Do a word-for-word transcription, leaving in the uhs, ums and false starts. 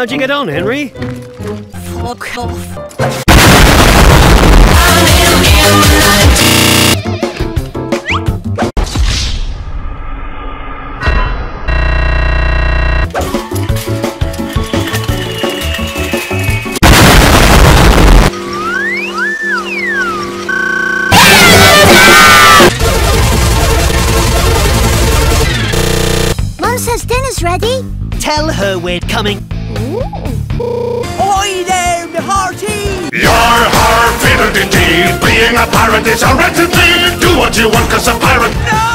How'd you get on, Henry? Fuck off. Mum says dinner's ready. Tell her we're coming. Oi there, me hearty! You're hard-fitted indeed. Being a pirate is a red indeed. Do what you want, 'cause a pirate... No!